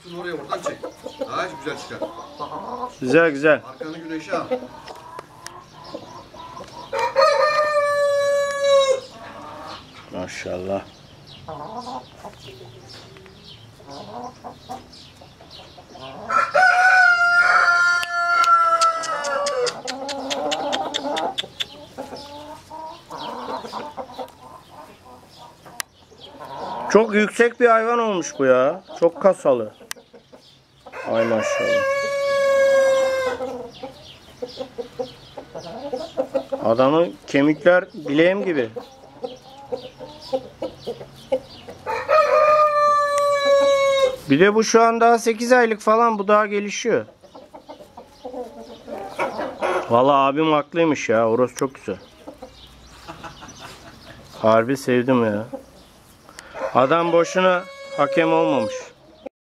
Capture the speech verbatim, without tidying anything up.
Tutun oraya, oradan çek. Daha güzel çıkar. Güzel güzel. Arkanı güneşe al. Maşallah. Çok yüksek bir hayvan olmuş bu ya. Çok kasalı. Ay maşallah. Adamın kemikler bileğim gibi. Bir de bu şu an daha sekiz aylık falan, bu daha gelişiyor. Vallahi abim haklıymış ya, orası çok güzel. Harbi sevdim ya. Adam boşuna hakem olmamış.